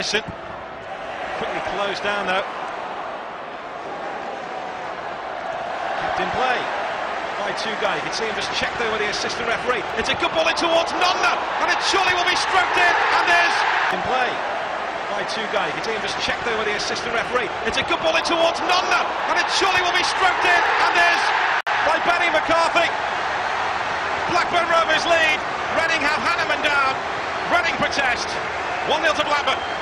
Henderson. Quickly closed down though. Kept in play by two guys. You can see him just check there with the assistant referee. It's a good ball in towards Nonna, and it surely will be stroked in, and there's in play by two guys. You can see him just check there with the assistant referee. It's a good ball in towards Nonna, and it surely will be stroked in, and there's by Benni McCarthy. Blackburn Rovers lead. Reading have Hanneman down. Running protest. 1-0 to Blackburn.